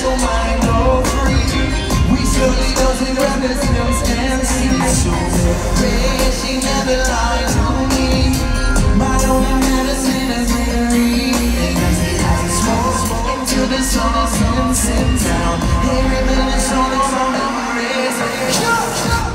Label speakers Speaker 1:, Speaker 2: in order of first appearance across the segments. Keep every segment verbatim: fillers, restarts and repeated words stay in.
Speaker 1: your mind go free. We slowly doesn't grab the stems and see. So red, she never lied to me. My only medicine is Mary. And I say I smoke, smoke until the sun is sent down. Every minute's only some memories. Jump, jump.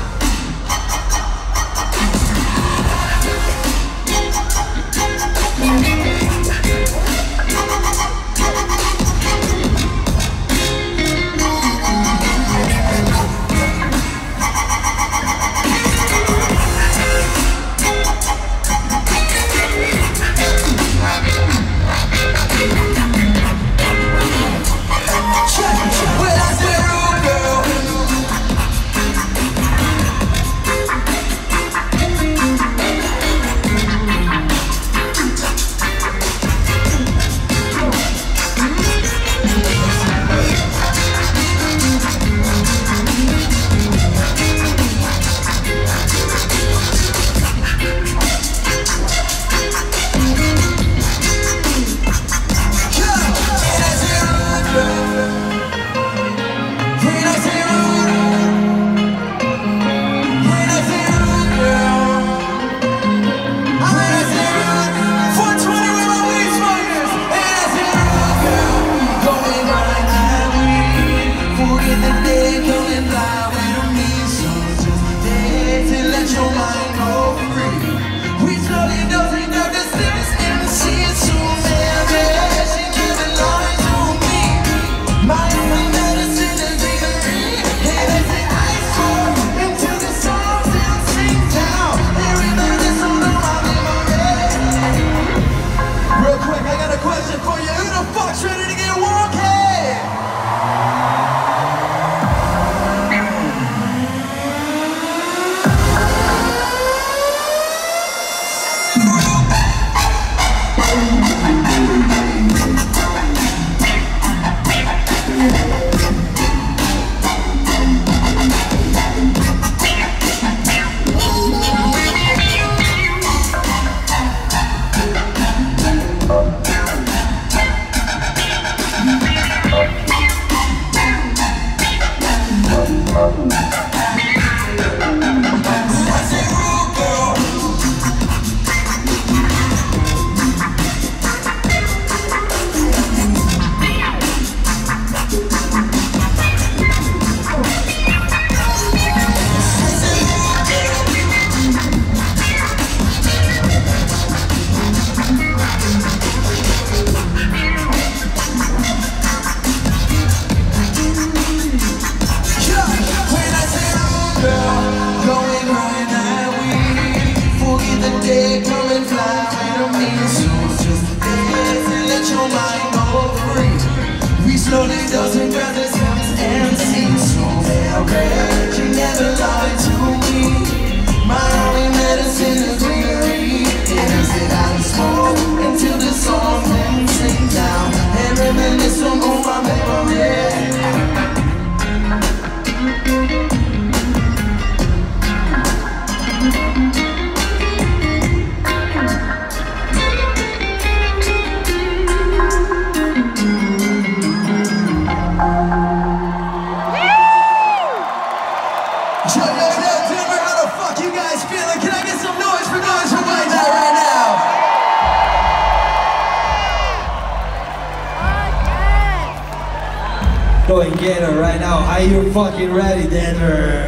Speaker 2: Go and get her right now. Are you fucking ready, Denver?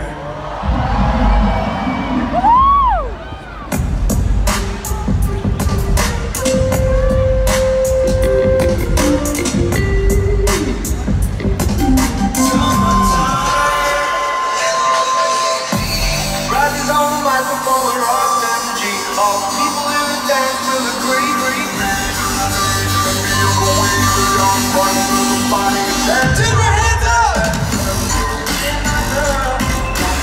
Speaker 1: Denver, hands up!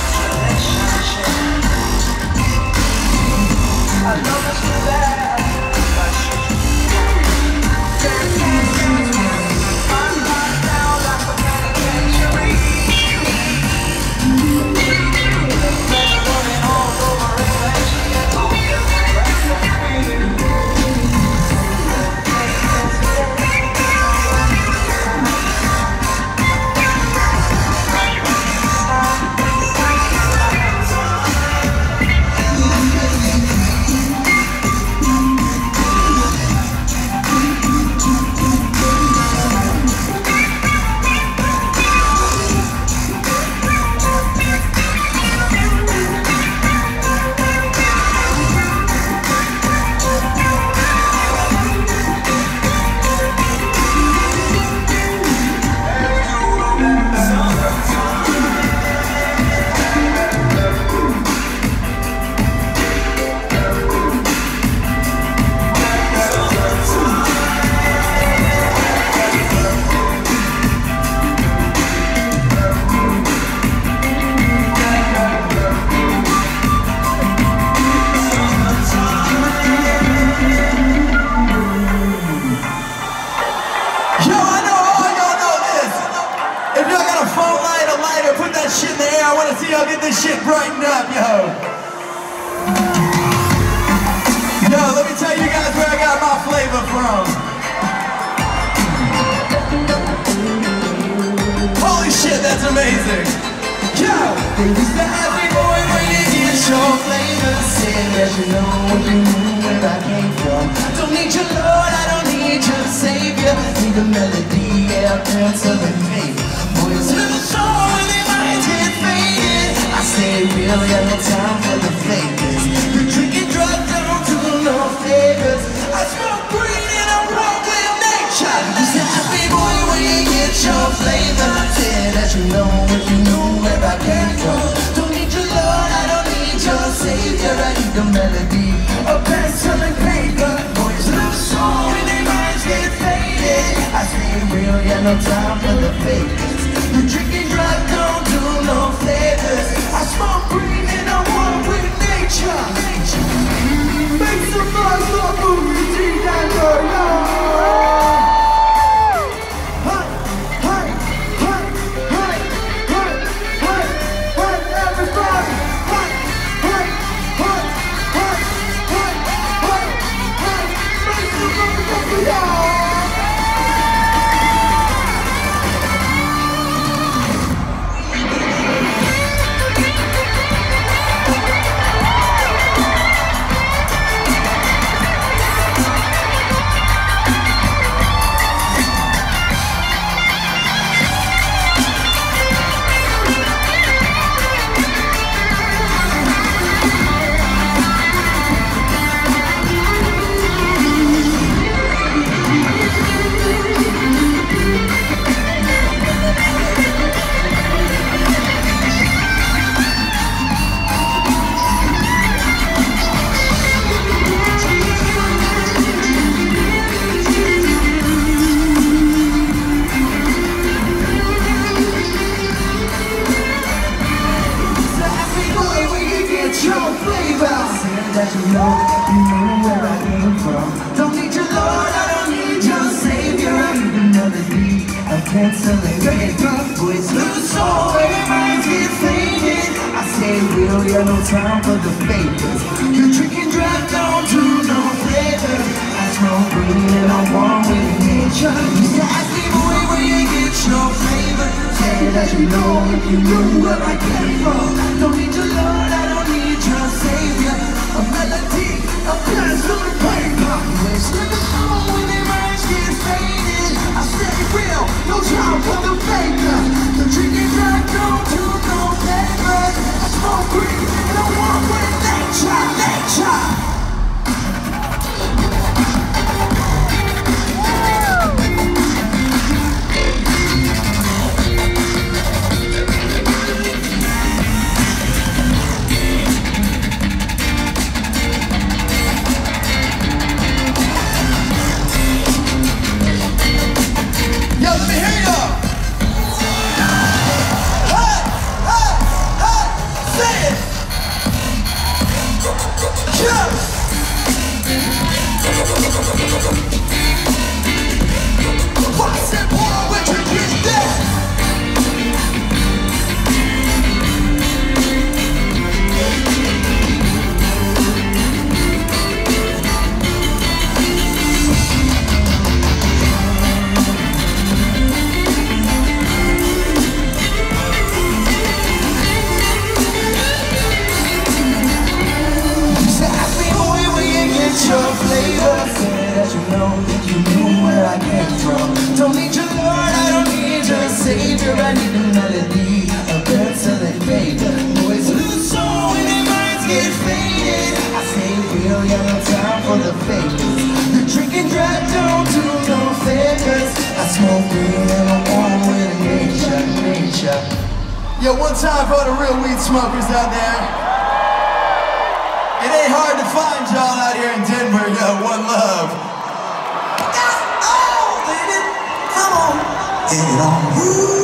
Speaker 1: wanna see y'all get this shit brightened up, yo. Yo, let me tell you guys where I got my flavor from. Holy shit, that's amazing. Yo, they used to ask me, boy, where you get your flavor. Said that you know when you knew where I came from. Don't need your Lord, I don't need your Savior. Need a melody, yeah, pencil and faith. Boys, little soul when their minds get faded. I stay real, got no time for the fakers. You're drinking drugs, I don't do no favors. I smoke green and I walk with nature. You said to me, boy, where you get your flavor. Said that you know if you knew where I came from. Don't need your Lord, I don't need your Savior. I need a melody, a pencil and paper. Boys, little soul when their minds get faded. I stay real, got no time for the fakers. You're drinking drugs, don't do no favors. I smoke green and I walk with nature. Make some noise for Boogie T Denver, yo! Hey, hey, hey, hey, hey, hey, hey, everybody! Hey, hey, hey, hey, hey, hey, hey, make some noise for y'all! That you know, you know where I came from. Don't need your Lord, I don't need your Savior. I need a melody, a pencil and paper. Boys lose soul, where their minds get faded. I stay real, got no time for the fakers. You're drinking drugs, don't do no flavor. I smoke green and I'm one with nature. You used to ask me, boy, where you get your flavor. Say that you know if you knew where I came from. Don't need your Lord, I don't need your Savior. A melody, a pencil and paper. Wish in the soul when their minds get faded. I stay real, no time for the faker. The drinking drugs don't do no favors. I smoke green and I walk with nature, nature. I need a melody, a pencil and paper. Boys lose soul when their minds get faded. I stay real, got no time for the fakers. The drinking drugs don't do no favors. I smoke green and I'm one with nature, nature. Yo, one time for all the real weed smokers out there. It ain't hard to find y'all out here in Denver. Yo, one love. Oh, baby, come on, get it on.